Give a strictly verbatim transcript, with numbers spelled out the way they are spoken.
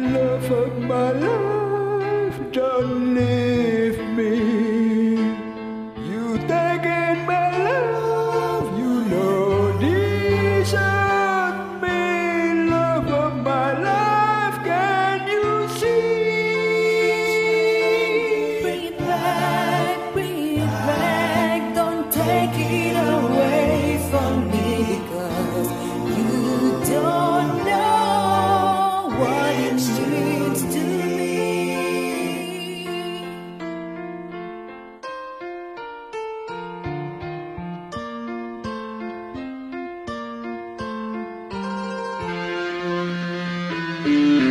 love of my life, don't leave me. You taking my love, you know desert me. Love of my life, can you see? Bring it back, bring it back, don't take it away from me, because you don't know what it means to me. Thank you.